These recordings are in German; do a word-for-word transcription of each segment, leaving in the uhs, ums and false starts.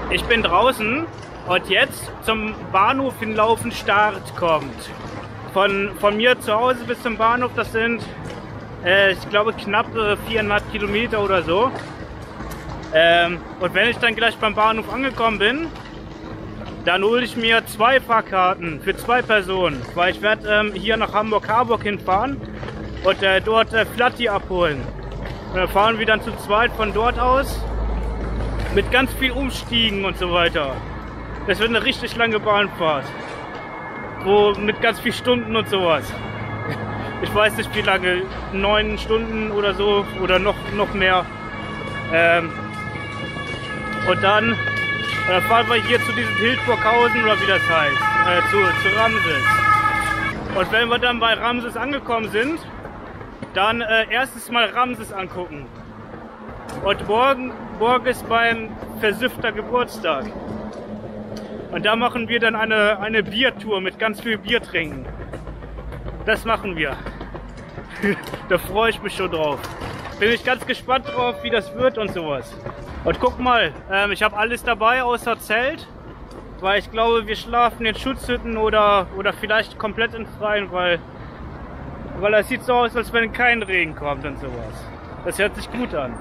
Ich bin draußen und jetzt zum Bahnhof hinlaufen Start kommt. Von, von mir zu Hause bis zum Bahnhof, das sind, äh, ich glaube, knapp äh, viereinhalb Kilometer oder so. Ähm, und wenn ich dann gleich beim Bahnhof angekommen bin, dann hole ich mir zwei Fahrkarten für zwei Personen, weil ich werde ähm, hier nach Hamburg-Harburg hinfahren und äh, dort äh, Flatti abholen. Und dann fahren wir dann zu zweit von dort aus mit ganz viel Umstiegen und so weiter. Das wird eine richtig lange Bahnfahrt, wo mit ganz viel Stunden und sowas. Ich weiß nicht wie lange, neun Stunden oder so oder noch, noch mehr. Ähm, und dann äh, fahren wir hier zu diesem Hildburghausen oder wie das heißt, äh, zu, zu Ramses. Und wenn wir dann bei Ramses angekommen sind, dann äh, erstes mal Ramses angucken. Und morgen, morgen ist mein versüffter Geburtstag. Und da machen wir dann eine, eine Biertour mit ganz viel Bier trinken. Das machen wir. Da freue ich mich schon drauf. Bin ich ganz gespannt drauf, wie das wird und sowas. Und guck mal, ähm, ich habe alles dabei außer Zelt. Weil ich glaube, wir schlafen in Schutzhütten oder, oder vielleicht komplett im Freien, weil, weil es sieht so aus, als wenn kein Regen kommt und sowas. Das hört sich gut an.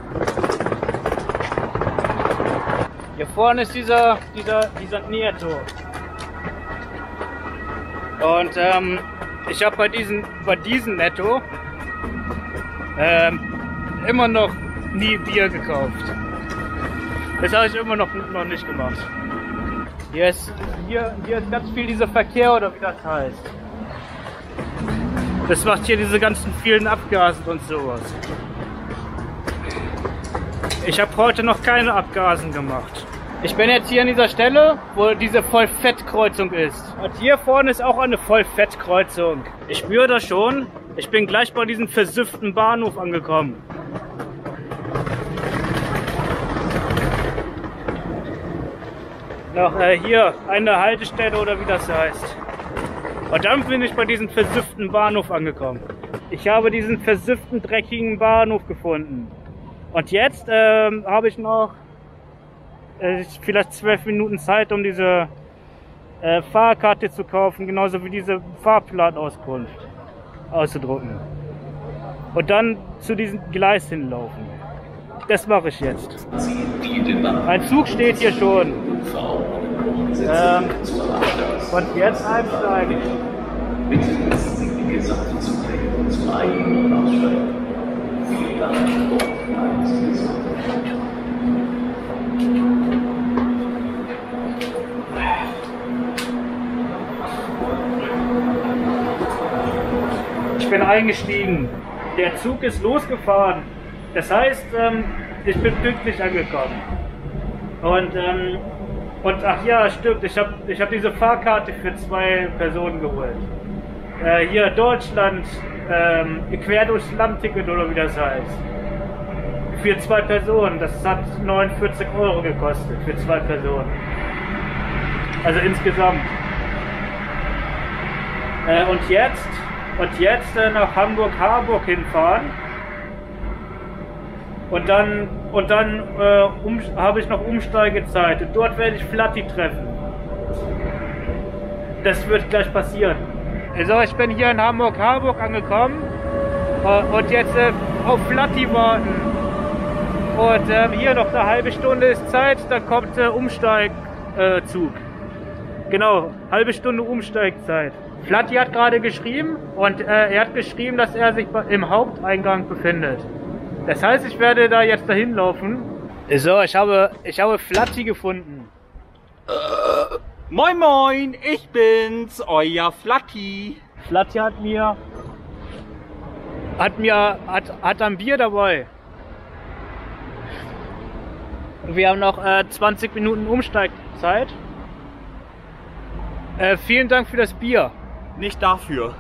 Hier vorne ist dieser, dieser, dieser Nieto. Und ähm, ich habe bei diesem, bei diesem Netto ähm, immer noch nie Bier gekauft. Das habe ich immer noch, noch nicht gemacht. Hier ist, hier, hier ist ganz viel dieser Verkehr oder wie das heißt. Das macht hier diese ganzen vielen Abgasen und sowas. Ich habe heute noch keine Abgasen gemacht. Ich bin jetzt hier an dieser Stelle, wo diese Vollfettkreuzung ist. Und hier vorne ist auch eine Vollfettkreuzung. Ich spüre das schon. Ich bin gleich bei diesem versüfften Bahnhof angekommen. Noch äh, hier eine Haltestelle oder wie das heißt. Und dann bin ich bei diesem versüfften Bahnhof angekommen. Ich habe diesen versüfften, dreckigen Bahnhof gefunden. Und jetzt ähm, habe ich noch äh, vielleicht zwölf Minuten Zeit, um diese äh, Fahrkarte zu kaufen, genauso wie diese Fahrplanauskunft auszudrucken. Und dann zu diesem Gleis hinlaufen. Das mache ich jetzt. Ein Zug steht hier schon. Ähm, und jetzt einsteigen. Ich bin eingestiegen. Der Zug ist losgefahren. Das heißt, ähm, ich bin pünktlich angekommen. Und, ähm, und ach ja, stimmt, ich habe ich hab diese Fahrkarte für zwei Personen geholt. Äh, hier Deutschland, ähm, quer durchs Land-Ticket oder wie das heißt. Für zwei Personen, das hat neunundvierzig Euro gekostet, für zwei Personen. Also insgesamt. Äh, und jetzt, und jetzt äh, nach Hamburg-Harburg hinfahren. Und dann, und dann äh, um, habe ich noch Umsteigezeit. Und dort werde ich Flatti treffen. Das wird gleich passieren. Also ich bin hier in Hamburg-Harburg angekommen. Äh, und jetzt äh, auf Flatti warten. Und äh, hier noch eine halbe Stunde ist Zeit, dann kommt der äh, Umsteigzug. Äh, genau, halbe Stunde Umsteigzeit. Flatti hat gerade geschrieben und äh, er hat geschrieben, dass er sich im Haupteingang befindet. Das heißt, ich werde da jetzt dahin laufen. So, ich habe, ich habe Flatti gefunden. Äh, moin moin, ich bin's, euer Flatti. Flatti hat mir, hat mir, hat, hat ein Bier dabei. Und wir haben noch äh, zwanzig Minuten Umsteigzeit. Äh, vielen Dank für das Bier. Nicht dafür.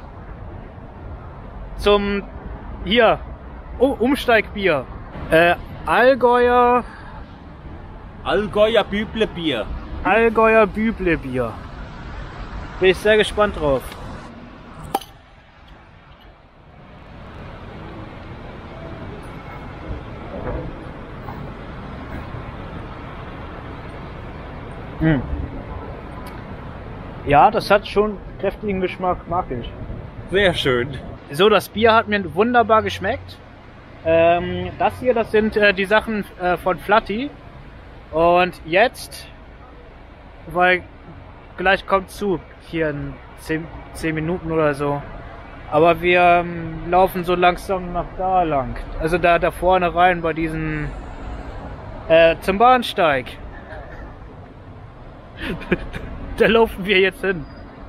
Zum, hier. Oh, Umsteigbier. Äh, Allgäuer... Allgäuer Büblebier. Allgäuer Büblebier. Bin ich sehr gespannt drauf. Hm. Ja, das hat schon kräftigen Geschmack, mag ich. Sehr schön. So, das Bier hat mir wunderbar geschmeckt. Ähm, das hier, das sind äh, die Sachen äh, von Flatti. Und jetzt, weil gleich kommt Zug, hier in zehn Minuten oder so. Aber wir ähm, laufen so langsam nach da lang. Also da, da vorne rein bei diesen, äh, zum Bahnsteig. Da laufen wir jetzt hin.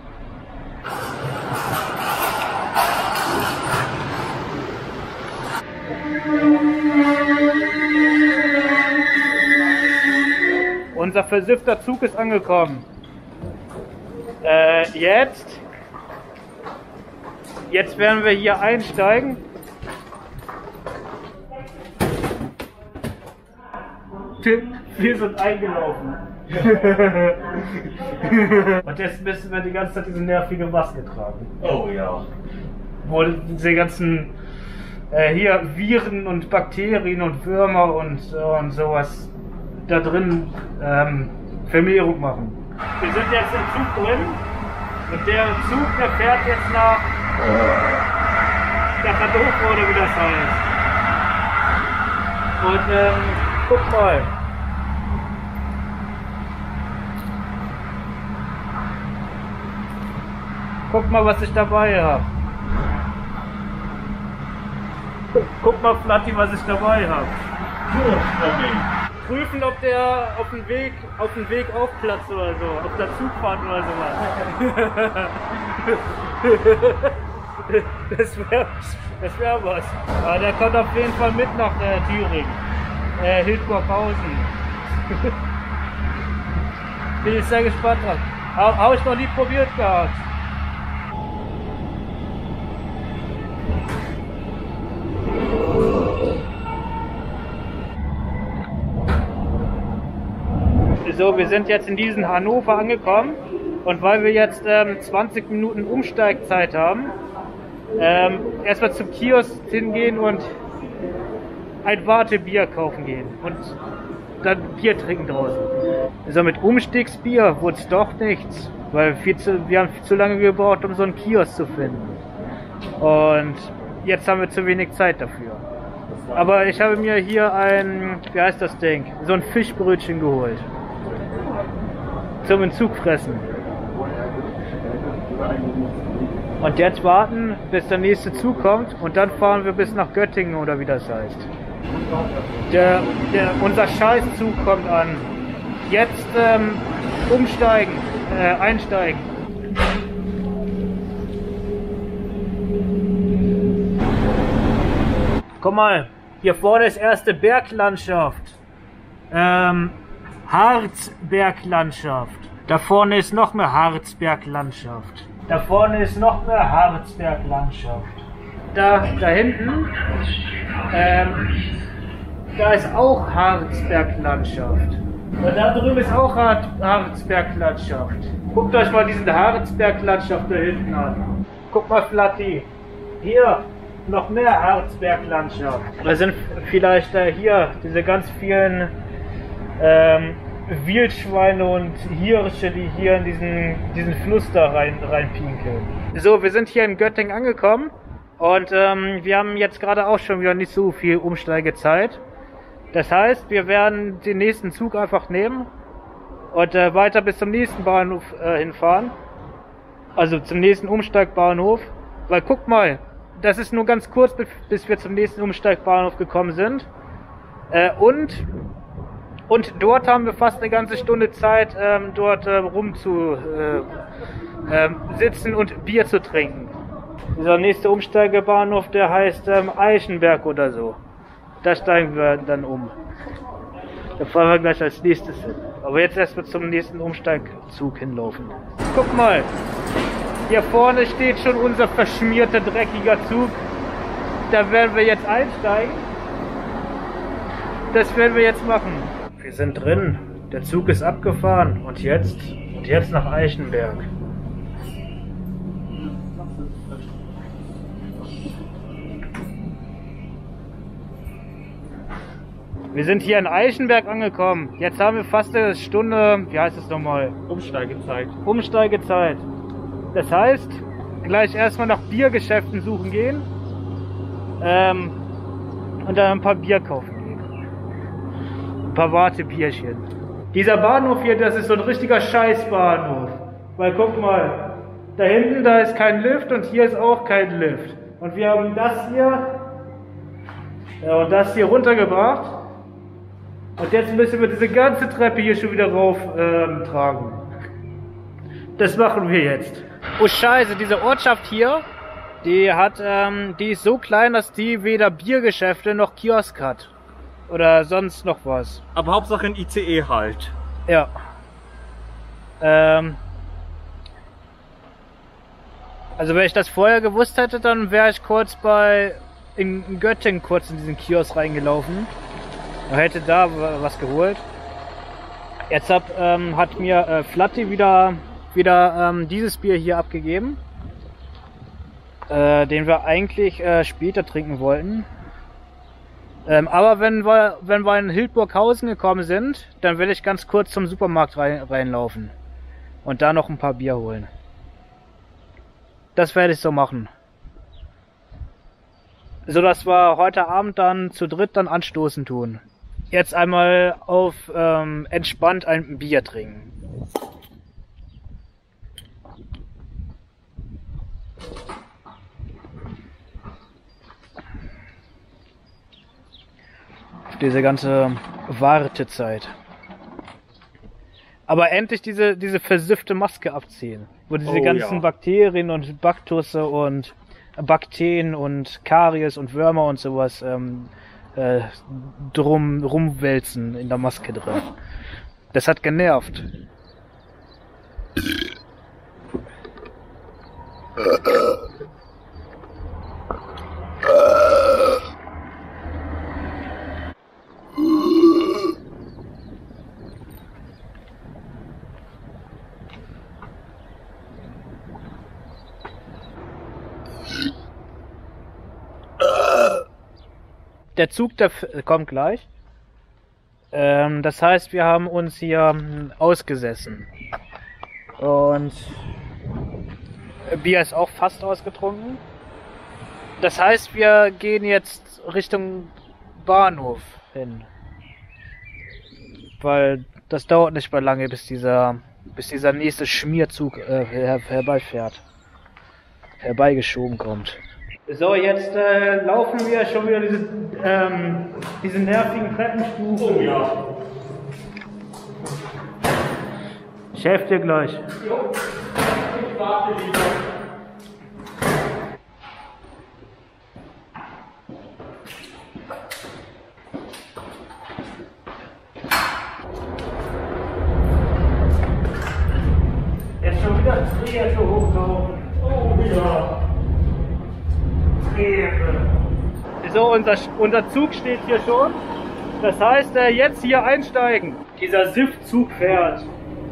Unser versiffter Zug ist angekommen. Äh, jetzt. Jetzt werden wir hier einsteigen. Wir sind eingelaufen. Und jetzt müssen wir die ganze Zeit diese nervige Maske tragen. Oh ja. Wo diese ganzen äh, hier Viren und Bakterien und Würmer und, äh, und sowas da drin ähm, Vermehrung machen. Wir sind jetzt im Zug drin und der Zug, der fährt jetzt nach nach Hannover oder wie das heißt. Und ähm, guck mal. Guck mal, was ich dabei habe. Guck mal, Flatti, was ich dabei habe. Prüfen, ob der auf dem Weg auf dem Weg aufplatzt oder so, auf der Zugfahrt oder sowas. Das wäre das wär was. Aber der kommt auf jeden Fall mit nach äh, Thüringen. Äh, Hildburghausen. Bin ich sehr gespannt drauf. Habe hab ich noch nie probiert gehabt. So, wir sind jetzt in diesem Hannover angekommen und weil wir jetzt ähm, zwanzig Minuten Umsteigzeit haben, ähm, erstmal zum Kiosk hingehen und ein Wartebier kaufen gehen und dann Bier trinken draußen. So, mit Umstiegsbier wurde es doch nichts, weil viel zu, wir haben viel zu lange gebraucht, um so einen Kiosk zu finden. Und jetzt haben wir zu wenig Zeit dafür. Aber ich habe mir hier ein, wie heißt das Ding, so ein Fischbrötchen geholt. Zum Entzug fressen. Und jetzt warten, bis der nächste Zug kommt und dann fahren wir bis nach Göttingen oder wie das heißt. Der, der, unser Scheißzug kommt an. Jetzt ähm, umsteigen, äh, einsteigen. Guck mal, hier vorne ist erste Berglandschaft. Ähm, Harzberglandschaft. Da vorne ist noch mehr Harzberglandschaft. Da vorne ist noch mehr Harzberglandschaft. Da, da hinten, ähm, da ist auch Harzberglandschaft. Und da drüben ist auch Harzberglandschaft. Guckt euch mal diesen Harzberglandschaft da hinten an. Guck mal, Flatti. Hier, noch mehr Harzberglandschaft. Da sind vielleicht äh, hier diese ganz vielen ähm, Wildschweine und Hirsche, die hier in diesen, diesen Fluss da rein, reinpinkeln. So, wir sind hier in Göttingen angekommen und ähm, wir haben jetzt gerade auch schon wieder nicht so viel Umsteigezeit. Das heißt, wir werden den nächsten Zug einfach nehmen und äh, weiter bis zum nächsten Bahnhof äh, hinfahren. Also zum nächsten Umsteigbahnhof. Weil guck mal, das ist nur ganz kurz, bis wir zum nächsten Umsteigbahnhof gekommen sind. Äh, und, und dort haben wir fast eine ganze Stunde Zeit, ähm, dort äh, rum zu äh, äh, sitzen und Bier zu trinken. Dieser nächste Umsteigebahnhof, der heißt ähm, Eichenberg oder so. Da steigen wir dann um. Da fahren wir gleich als nächstes hin. Aber jetzt erstmal zum nächsten Umsteigzug hinlaufen. Guck mal, hier vorne steht schon unser verschmierter, dreckiger Zug. Da werden wir jetzt einsteigen. Das werden wir jetzt machen. Wir sind drin. Der Zug ist abgefahren. Und jetzt? Und jetzt nach Eichenberg. Wir sind hier in Eichenberg angekommen. Jetzt haben wir fast eine Stunde, wie heißt es nochmal? Umsteigezeit. Umsteigezeit. Das heißt, gleich erstmal nach Biergeschäften suchen gehen ähm, und dann ein paar Bier kaufen gehen. Ein paar Wartebierchen. Dieser Bahnhof hier, das ist so ein richtiger Scheißbahnhof. Weil guck mal, da hinten, da ist kein Lift und hier ist auch kein Lift. Und wir haben das hier ja, und das hier runtergebracht. Und jetzt müssen wir diese ganze Treppe hier schon wieder rauf ähm, tragen. Das machen wir jetzt. Oh Scheiße, diese Ortschaft hier, die hat, ähm, die ist so klein, dass die weder Biergeschäfte noch Kiosk hat. Oder sonst noch was. Aber Hauptsache ein I C E halt. Ja. Ähm. Also wenn ich das vorher gewusst hätte, dann wäre ich kurz bei, in Göttingen kurz in diesen Kiosk reingelaufen. Und hätte da was geholt. Jetzt hab, ähm, hat mir äh, Flatti wieder, wieder ähm, dieses Bier hier abgegeben. Äh, den wir eigentlich äh, später trinken wollten. Ähm, aber wenn wir, wenn wir in Hildburghausen gekommen sind, dann will ich ganz kurz zum Supermarkt rein, reinlaufen. Und da noch ein paar Bier holen. Das werde ich so machen. So dass wir heute Abend dann zu dritt dann anstoßen tun. Jetzt einmal auf ähm, entspannt ein Bier trinken. Diese ganze Wartezeit. Aber endlich diese, diese versiffte Maske abziehen. Wo diese oh, ganzen ja. Bakterien und Baktusse und Bakterien und Karies und Würmer und sowas ähm, äh, drum rumwälzen in der Maske drin. Das hat genervt. Der Zug, der kommt gleich. Ähm, das heißt, wir haben uns hier ausgesessen. Und Bier ist auch fast ausgetrunken. Das heißt, wir gehen jetzt Richtung Bahnhof hin. Weil das dauert nicht mehr lange, bis dieser, bis dieser nächste Schmierzug äh, her herbeifährt. Herbeigeschoben kommt. So, jetzt äh, laufen wir schon wieder diese, ähm, diese nervigen Treppenstufen. Oh ja. Ich helfe dir gleich. Jo. Ich warte lieber. Jetzt schon wieder Treppe hochlaufen. Oh ja. So, unser, unser Zug steht hier schon. Das heißt, äh, jetzt hier einsteigen. Dieser S I F-Zug fährt.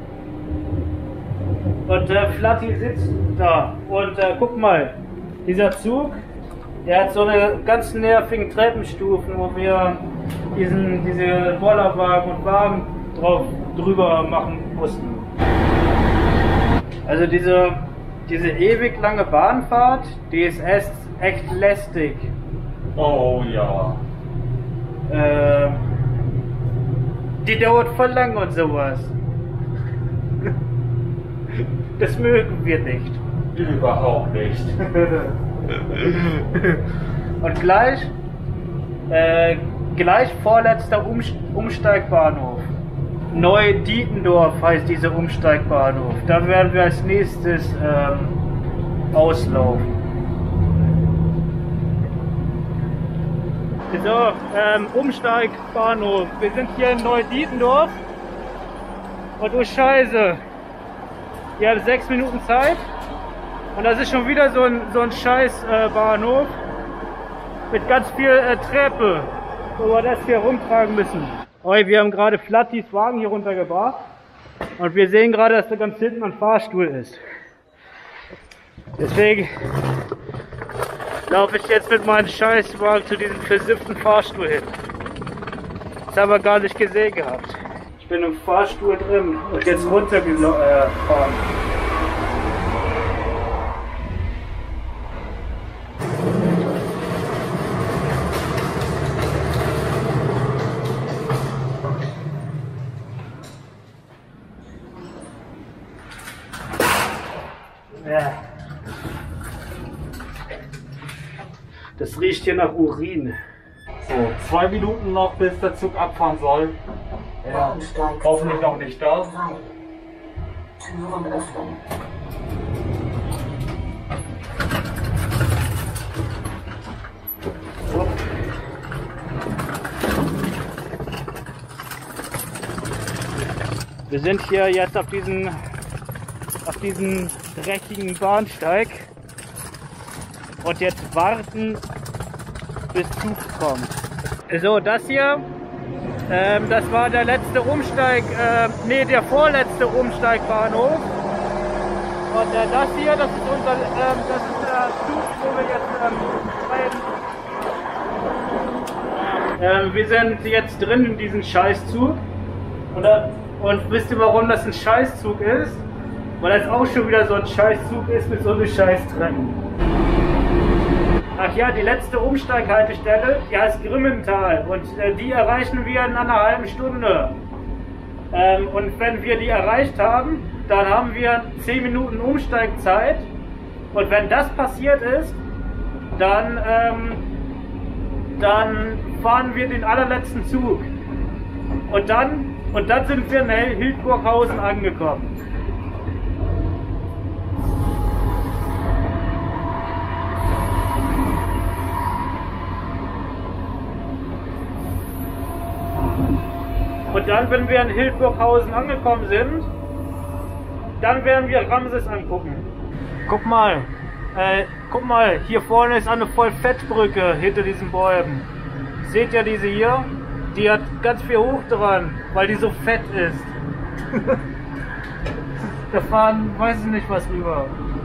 Und äh, Flatti sitzt da. Und äh, guck mal, dieser Zug, der hat so eine ganz nervigen Treppenstufen, wo wir diesen, diese Bollerwagen und Wagen drauf drüber machen mussten. Also diese, diese ewig lange Bahnfahrt, die ist echt, echt lästig. Oh ja. Äh, die dauert voll lang und sowas. Das mögen wir nicht. Überhaupt nicht. Und gleich, äh, gleich vorletzter Umst Umsteigbahnhof. Neu-Dietendorf heißt dieser Umsteigbahnhof. Da werden wir als nächstes ähm, auslaufen. So, ähm, Umsteigbahnhof. Wir sind hier in Neu-Dietendorf. Und oh Scheiße. Wir haben sechs Minuten Zeit. Und das ist schon wieder so ein, so ein scheiß äh, Bahnhof. Mit ganz viel äh, Treppe. Wo wir das hier rumtragen müssen. Oi, wir haben gerade Flattis Wagen hier runtergebracht. Und wir sehen gerade, dass da ganz hinten ein Fahrstuhl ist. Deswegen laufe ich jetzt mit meinem Scheißwagen zu diesem versifften Fahrstuhl hin. Das haben wir gar nicht gesehen gehabt. Ich bin im Fahrstuhl drin und jetzt runtergefahren. Ja. Das riecht hier nach Urin. So, zwei Minuten noch, bis der Zug abfahren soll. Ja. Hoffentlich noch nicht da. Türen öffnen. Wir sind hier jetzt auf diesen auf diesen dreckigen Bahnsteig und jetzt warten, bis Zug kommt. So, das hier, ähm, das war der letzte Umsteig, äh, nee, der vorletzte Umsteigbahnhof. Und äh, das hier, das ist unser, ähm, das ist der Zug, wo wir jetzt ähm, rein. Ähm, wir sind jetzt drin in diesem Scheißzug. Oder? Und wisst ihr, warum das ein Scheißzug ist? Weil das auch schon wieder so ein Scheißzug ist mit so einem Scheißtrennen. Ach ja, die letzte Umsteighaltestelle, die heißt Grimmental und äh, die erreichen wir in einer halben Stunde. Ähm, und wenn wir die erreicht haben, dann haben wir zehn Minuten Umsteigzeit und wenn das passiert ist, dann, ähm, dann fahren wir den allerletzten Zug. Und dann, und dann sind wir in Hildburghausen angekommen. Und dann, wenn wir in Hildburghausen angekommen sind, dann werden wir Ramses angucken. Guck mal, äh, guck mal, hier vorne ist eine Vollfettbrücke hinter diesen Bäumen. Seht ihr diese hier? Die hat ganz viel hoch dran, weil die so fett ist. Da fahren, weiß ich nicht was rüber.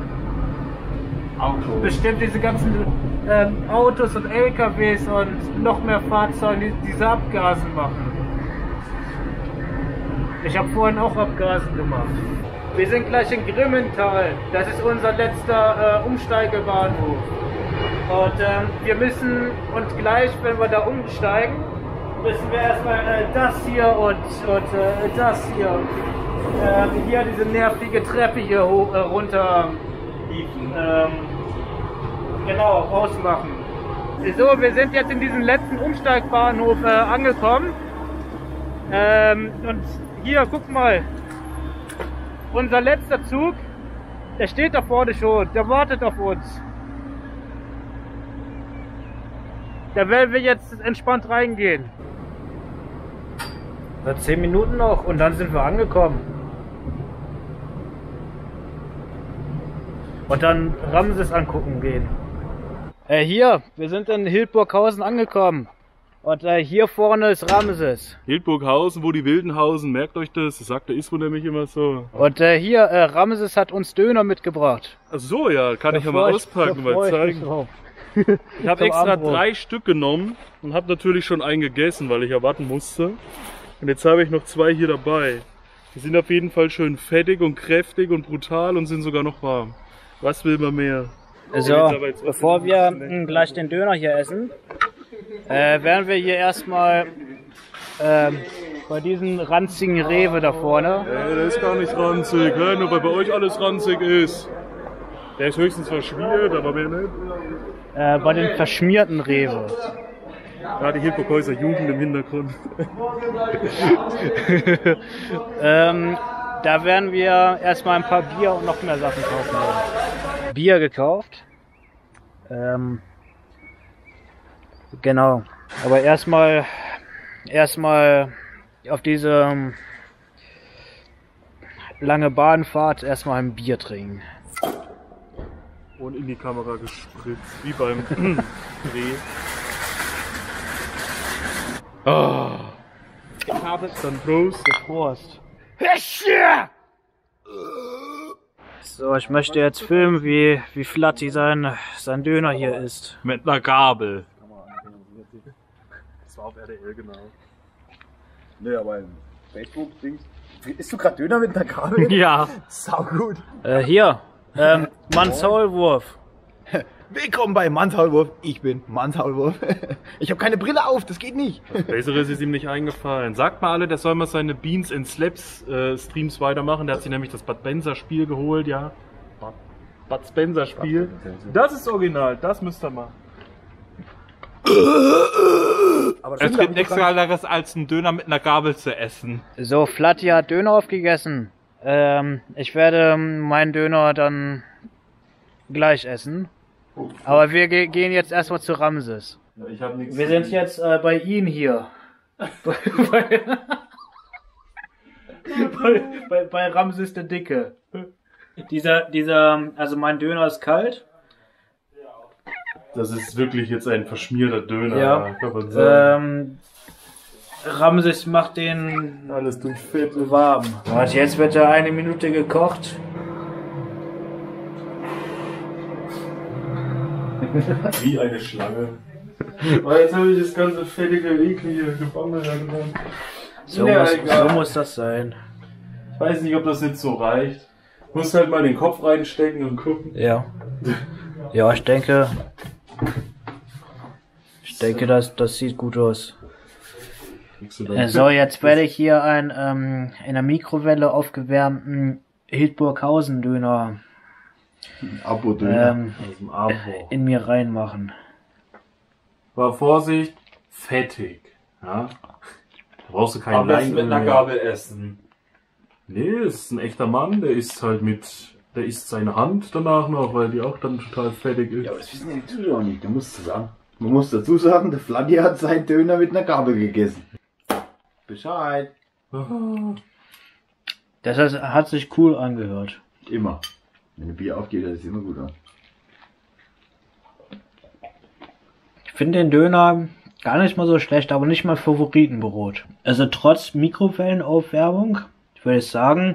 Auto. Bestimmt diese ganzen ähm, Autos und L K Ws und noch mehr Fahrzeuge, die diese Abgasen machen. Ich habe vorhin auch Abgasen gemacht. Wir sind gleich in Grimmental. Das ist unser letzter äh, Umsteigebahnhof. Und äh, wir müssen uns gleich, wenn wir da umsteigen, müssen wir erstmal äh, das hier und, und äh, das hier. Äh, hier diese nervige Treppe hier hoch, äh, runter. Ähm, genau, rausmachen. So, wir sind jetzt in diesem letzten Umsteigbahnhof äh, angekommen. Ähm, und hier, guck mal, unser letzter Zug, der steht da vorne schon, der wartet auf uns. Da werden wir jetzt entspannt reingehen. Na, zehn Minuten noch und dann sind wir angekommen. Und dann Ramses angucken gehen. Äh, hier, wir sind in Hildburghausen angekommen. Und äh, hier vorne ist Ramses. Hildburghausen, wo die Wilden hausen, merkt euch das, das sagt der Ismo nämlich immer so. Und äh, hier, äh, Ramses hat uns Döner mitgebracht. Ach so, ja, kann Da ich ja mal freu auspacken, da mal freu ich mich zeigen. drauf. Ich habe Zum extra Abendbrot. drei Stück genommen und habe natürlich schon einen gegessen, weil ich erwarten musste. Und jetzt habe ich noch zwei hier dabei. Die sind auf jeden Fall schön fettig und kräftig und brutal und sind sogar noch warm. Was will man mehr? So, bevor wir mh, gleich den Döner hier essen, äh, werden wir hier erstmal ähm, bei diesem ranzigen Rewe da vorne. Ey, der ist gar nicht ranzig, ne? Nur weil bei euch alles ranzig ist. Der ist höchstens verschmiert, aber mehr nicht. Äh, bei den verschmierten Rewe. Ja, die Hildburghäuser Jugend im Hintergrund. ähm, da werden wir erstmal ein paar Bier und noch mehr Sachen kaufen. Bier gekauft. Ähm, genau. Aber erstmal erstmal auf diese ähm, lange Bahnfahrt erstmal ein Bier trinken. Und in die Kamera gespritzt, wie beim Dreh. Oh. Ich habe Dann Prost. Prost. So, ich möchte jetzt filmen, wie, wie Flatti sein, sein Döner hier isst. Mit einer Gabel. Das war auf R T L, genau. Ne, aber im Facebook-Ding. Isst du gerade Döner mit einer Gabel? Ja. Sau gut. Äh, hier, ähm, Manshaulwurf. Willkommen bei Manshaulwurf. Ich bin Manshaulwurf. Ich habe keine Brille auf, das geht nicht. Was Besseres ist ihm nicht eingefallen. Sagt mal alle, der soll mal seine Beans in Slaps äh, Streams weitermachen. Der hat sich nämlich das Bud Spencer Spiel geholt, ja. Bud, Bud Spencer Spiel. Das ist original, das müsst ihr machen. Aber Es gibt nichts anderes als einen Döner mit einer Gabel zu essen. So, Flatti hat Döner aufgegessen. Ähm, ich werde meinen Döner dann gleich essen. Aber wir ge gehen jetzt erstmal zu Ramses. Ja, ich hab nichts Wir sind jetzt äh, bei Ihnen hier. bei, bei, bei, bei, bei Ramses der Dicke. Dieser, dieser, also mein Döner ist kalt. Das ist wirklich jetzt ein verschmierter Döner, Ja. kann man sagen. Ähm, Ramses macht den Alles durch Fett. warm. Und jetzt wird er eine Minute gekocht. Wie eine Schlange. Oh, jetzt habe ich das ganze fettige, eklige Gebammel da drin. So, Ja, muss, egal. so muss das sein. Ich weiß nicht, ob das jetzt so reicht. Muss halt mal den Kopf reinstecken und gucken. Ja. Ja, ich denke. Ich denke, das, das sieht gut aus. Äh, So, jetzt werde ich hier einen ähm, in der Mikrowelle aufgewärmten Hildburghausen-Döner Abo-Döner. ähm, Aus dem Abo. in mir reinmachen. Aber Vorsicht, fettig. Ja? Da brauchst du keinen Aber jetzt mit Leinöl einer mehr. Gabel essen. Nee, das ist ein echter Mann, der isst halt mit, der isst seine Hand danach noch, weil die auch dann total fettig ist. Ja, aber das wissen ja die Zuschauer nicht. Du musst es sagen. Man muss dazu sagen, der Flatti hat seinen Döner mit einer Gabel gegessen. Bescheid. Das heißt, hat sich cool angehört. Immer. Wenn ein Bier aufgeht, das ist immer gut an. Ich finde den Döner gar nicht mal so schlecht, aber nicht mal Favoritenbrot. Also trotz Mikrowellenaufwärmung, würde ich sagen,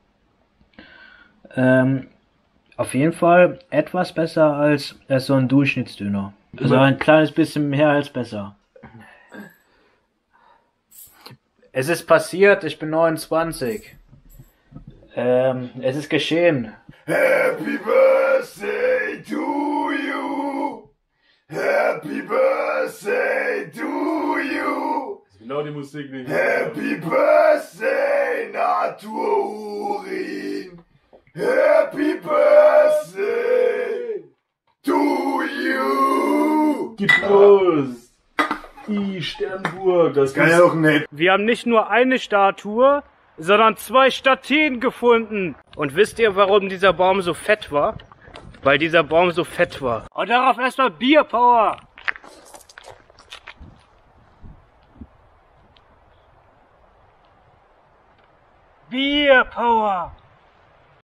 ähm, auf jeden Fall etwas besser als, als so ein Durchschnittsdöner. Also ein kleines bisschen mehr als besser. Es ist passiert, ich bin neunundzwanzig. Ähm, es ist geschehen. Happy Birthday to you. Happy Birthday to you. Genau die Musik nicht. Happy Birthday, Naturin. Happy Birthday to you. Getrost! Die Sternburg, das Kann ja auch nicht. Wir haben nicht nur eine Statue, sondern zwei Statuen gefunden. Und wisst ihr, warum dieser Baum so fett war? Weil dieser Baum so fett war. Und darauf erstmal Bierpower! Bierpower!